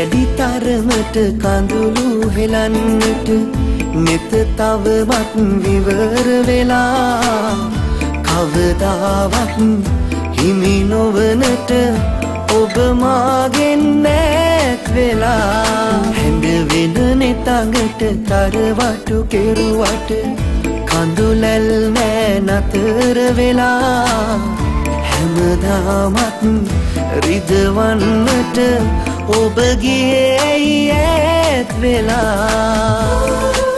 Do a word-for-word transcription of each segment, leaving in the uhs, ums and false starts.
වැඩි තරමට කඳුළු හෙලන්නට නෙත තවමත් විවර වෙලා කවදාවත් හිමි නොවනට ඔබ මාගෙන් ඈත් වෙලා හැඳ වෙන නෙතඟට තරවටු කෙරුවට කඳුලැල් නෑ නතර වෙලා හැමදාමත් රිදවන්නට ඔබ ගියේ ඈත් වෙලා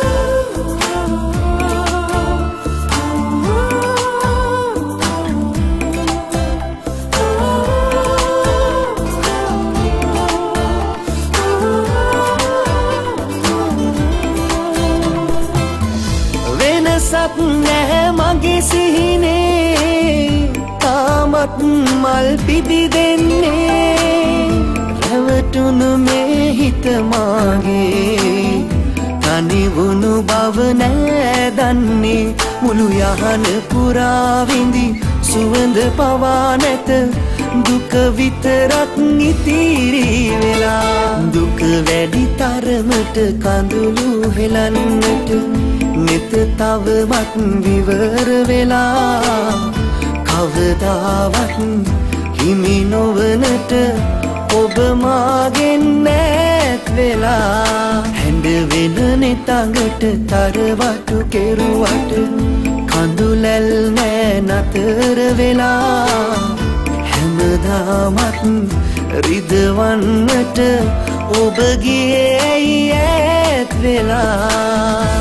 වෙනසක් නැහැ මගේ සිහිනේ තාමත් මල් පිබිදෙන්නේ රැවටුණු මේ හිත මාගේ තනි වුණු බව නෑ දන්නේ මුළු යහන පුරා විඳි සුවඳ පවා නැත දුක විතරක් ඉතිරි වෙලා දුක වැඩි තරමට කඳුළු හෙලන්නට නෙත තවමත් විවර වෙලා කවදාවත් හිමි නොවනට ඔබ මාගෙන් ඈත් වෙලා හැඳ වෙන නෙතඟට තරවටු කෙරුවට කඳුලැල් නෑ නතර වෙලා හැමදාමත් රිදවන්නට ඔබ ගියේ ඈත් වෙලා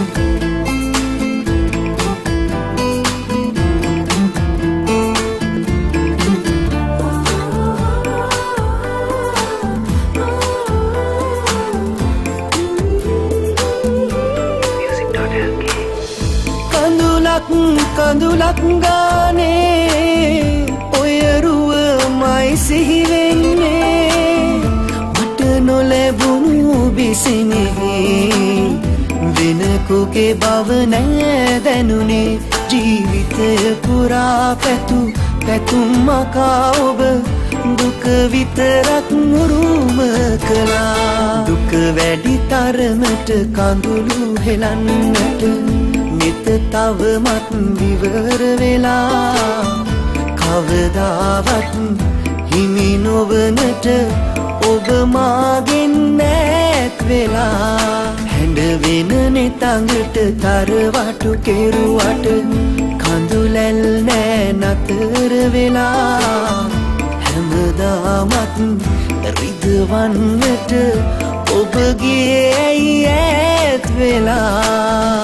කඳුලක් ගානේ ඔය රුවමයි සිහි වෙන්නේ මට නොලැබුණු බිසිනේ වෙනකුගේ බව නෑ දැනුනේ ජීවිතය පුරා පැතු පැතුම් මකා ඔබ දුක විතරක් මුරුම කළා දුක වැඩි තරමට කඳුළු හෙලන්නට නෙත තවමත් විවර වෙලා කවදාවත් හිමි නොවනට ඔබ මාගෙන් ඈත් වෙලා හැඳ වෙන නෙතඟට තරවටු කෙරුවට කඳුලැල් නෑ නතර වෙලා හැමදාමත් රිදවන්නට ඔබ ගියේ ඈත් වෙලා